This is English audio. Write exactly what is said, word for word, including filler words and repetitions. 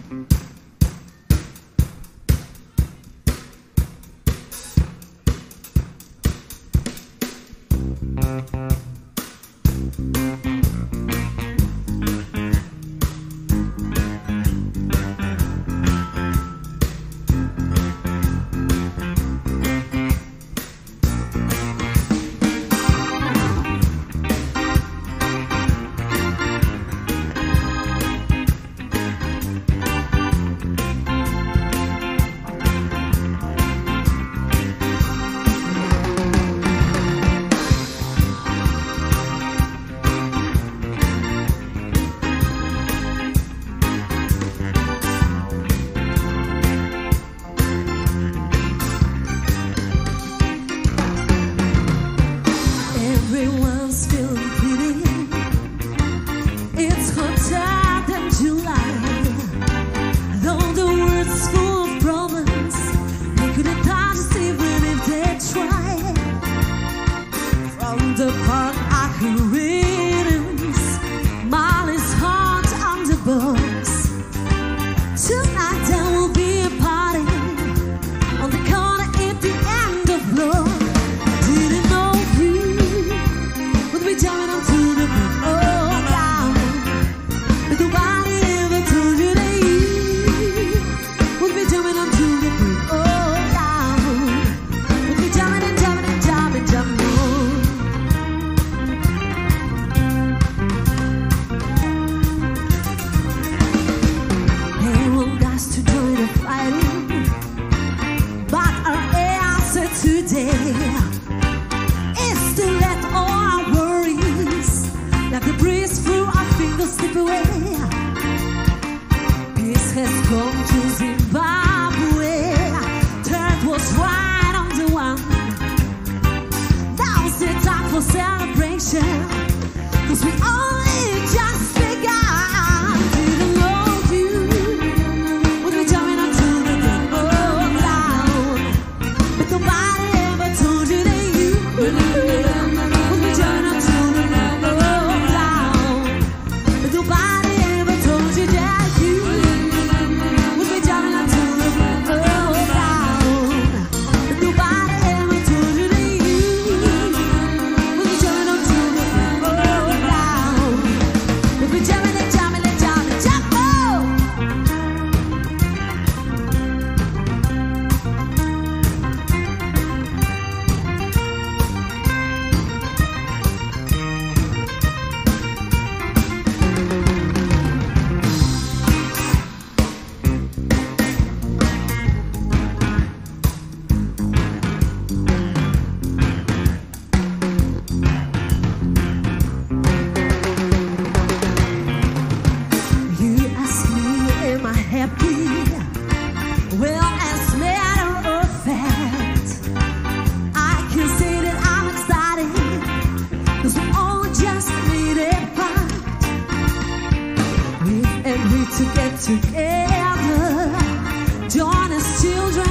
Everyone's feeling pretty. It's hotter than July. Though the world's full of problems, they couldn't touch us even if they tried. From the park I could rhythms, Molly's heart on the bus. Tonight there will be a party on the corner at the end of love. Jumping onto the bridge, oh down. But nobody ever told you that you would be jumping onto the bridge, oh down. Would be jumping and jumping and jumping, jumping on. Everyone got to join the fighting, but our answer today is to let all like the breeze through our fingers slip away. Peace has come to Zimbabwe. Turn was right on the one. Now's the time for celebration, 'cause we only just begun. Didn't know you would be jumping onto the ground, but nobody ever told you that you would be jumping onto the ground. Nobody ever told you that you would be jumping onto the ground. Nobody ever told you that you would be jumping onto the ground. We'll be jumping and jumping and jumping, jump! Happy? Well, as a matter of fact, I can say that I'm excited, 'cause we all just made it fun. We've agreed to get together, join as children